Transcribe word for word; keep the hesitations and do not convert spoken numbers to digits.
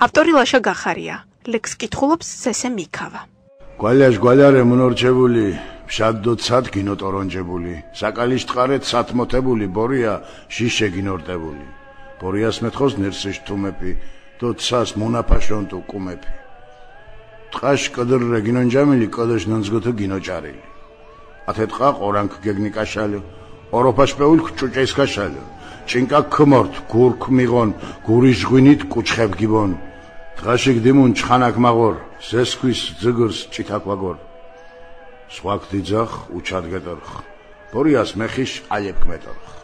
ავტორი ლაშა გახარია. ლექს კითხულობს ზესე მიქავა. გვალიაშ გვალიარე მონორჩებული, ფშადდო ცად გინოტორონჯებული, საკალიში ტყარეთ სათმოთებული, ბორია შიშე გინორტებული. ბორიას მეთხოს ნერსიშ თუმეფი, დო ცას მონაფაშონტუ კუმეფი. ტყაშ კადრ გინონჯამილი, კადაშ ნანძგოთო გინოჭარილი. ათე ტყა ყორანქ გეგნი კაშალო, ოროფაშ პეულ ჭუჭეს კაშალო. ჭინკა ქმორთ, გურქ მიღონ, გურის ღვინით კუჩხებ გიბონ. ტყაში გდიმუნ ჩხანაკ მაღორ, ზესქვის ძგრს ჭითაკ ვაგორ. სხვაქ დიძახ, უჩად გეტორხ. ბორიას მეხიშ აიებ კმეტორხ.